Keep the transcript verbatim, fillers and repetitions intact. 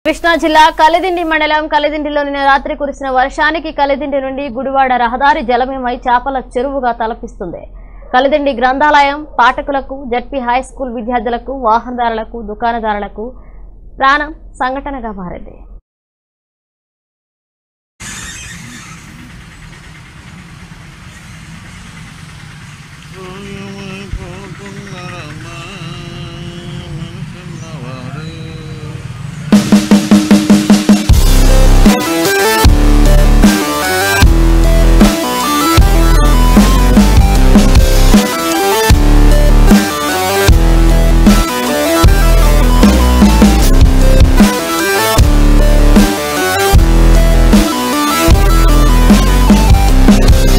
కృష్ణా జిల్లా కలిదిండి మండలం కలిదిండిలో నిన్న రాత్రి కురిసిన వర్షానికి కలిదిండి నుండి గుడివాడ రహదారి జలమయ చేపల చెరువుగా తలపిస్తుంది. కలిదిండి గ్రంథాలయం పాఠకులకు, జడ్పీ హై స్కూల్ విద్యార్థులకు, వాహనదారులకు, దుకాణదారులకు ప్రాణం సంఘటనగా మారింది.